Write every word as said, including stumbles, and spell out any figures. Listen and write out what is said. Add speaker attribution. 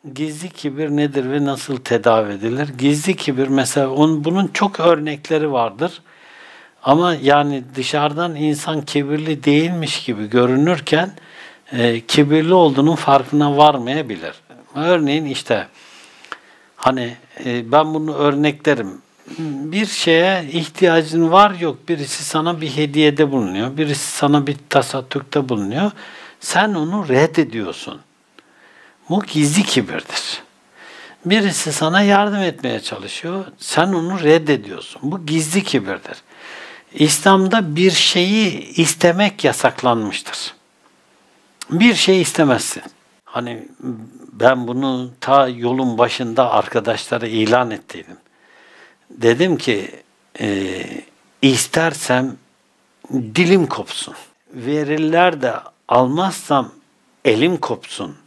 Speaker 1: Gizli kibir nedir ve nasıl tedavi edilir? Gizli kibir mesela onun bunun çok örnekleri vardır. Ama yani dışarıdan insan kibirli değilmiş gibi görünürken e, kibirli olduğunun farkına varmayabilir. Örneğin işte hani e, ben bunu örneklerim. Bir şeye ihtiyacın var yok. Birisi sana bir hediyede bulunuyor. Birisi sana bir tasaddukta bulunuyor. Sen onu reddediyorsun. Bu gizli kibirdir. Birisi sana yardım etmeye çalışıyor. Sen onu reddediyorsun. Bu gizli kibirdir. İslam'da bir şeyi istemek yasaklanmıştır. Bir şey istemezsin. Hani ben bunu ta yolun başında arkadaşlara ilan ettiydim. Dedim ki e, istersem dilim kopsun. Verirler de almazsam elim kopsun.